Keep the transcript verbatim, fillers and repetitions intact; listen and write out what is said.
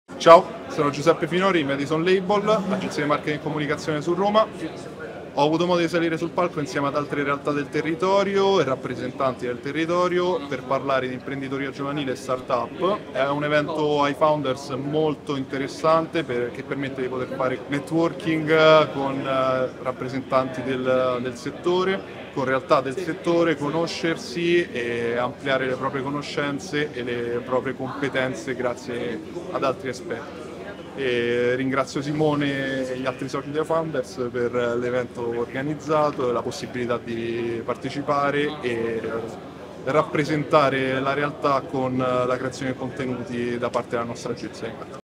Ciao, sono Giuseppe Finori, Madison Label, agenzia di marketing e comunicazione su Roma. Ho avuto modo di salire sul palco insieme ad altre realtà del territorio e rappresentanti del territorio per parlare di imprenditoria giovanile e startup. È un evento ai founders molto interessante per- che permette di poter fare networking con eh, rappresentanti del, del settore, con realtà del settore, conoscersi e ampliare le proprie conoscenze e le proprie competenze grazie ad altri esperti. E ringrazio Simone e gli altri soci dei Founders per l'evento organizzato e la possibilità di partecipare e rappresentare la realtà con la creazione di contenuti da parte della nostra agenzia.